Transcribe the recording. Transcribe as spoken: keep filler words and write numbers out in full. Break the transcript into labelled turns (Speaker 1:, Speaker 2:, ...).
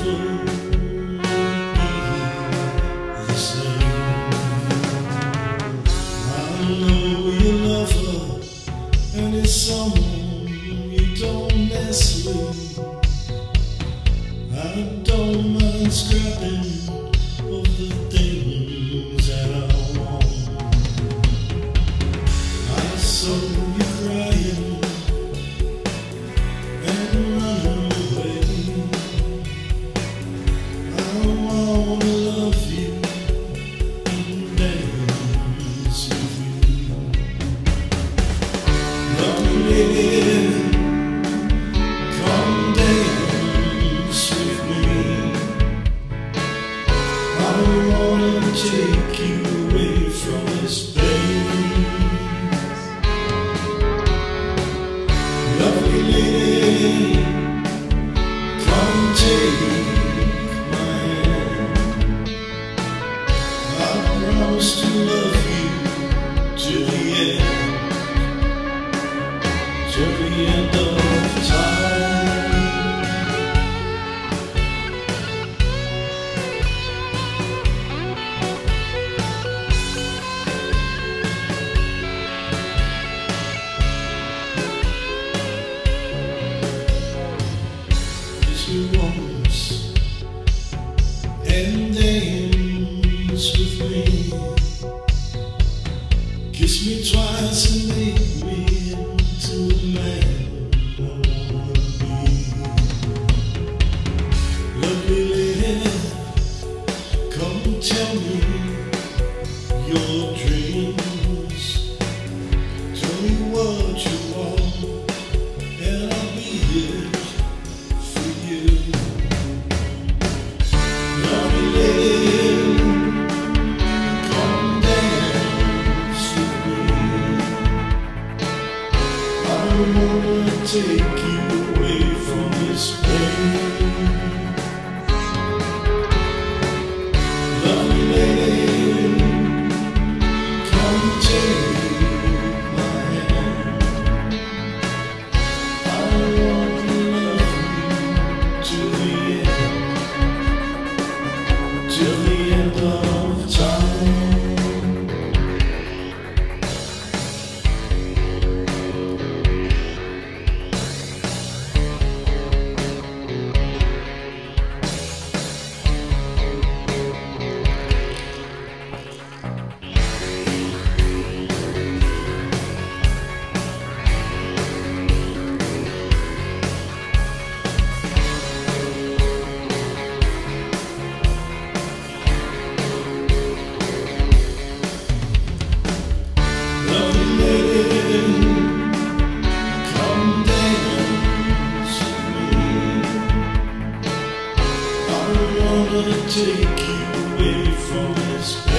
Speaker 1: the same. I know you love her, and it's someone you don't mess with. I don't mind scrapping of the things that I want. I saw you crying and running away. I wanna love you and dance with you. Love me, lady, come dance with me. I wanna take you away from this pain. Lovely lady, come take my hand. I promise to love you till the end, till the end of time. Once and dance with me, kiss me twice and make me into the man I wanna be. Lovely lady, come tell me your dreams. Tell me what you want, and I'll be here. I wanna take you away from this pain. Lovely lady, come take my hand. I wanna love you till the end, till the end of time. Take you away from this